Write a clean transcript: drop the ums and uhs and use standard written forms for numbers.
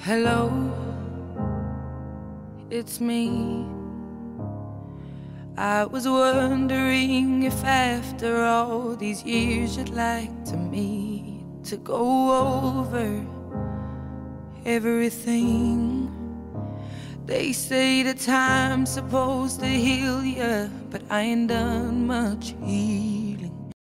Hello, it's me. I was wondering if after all these years you'd like to meet to go over everything. They say the time's supposed to heal ya, but I ain't done much healing.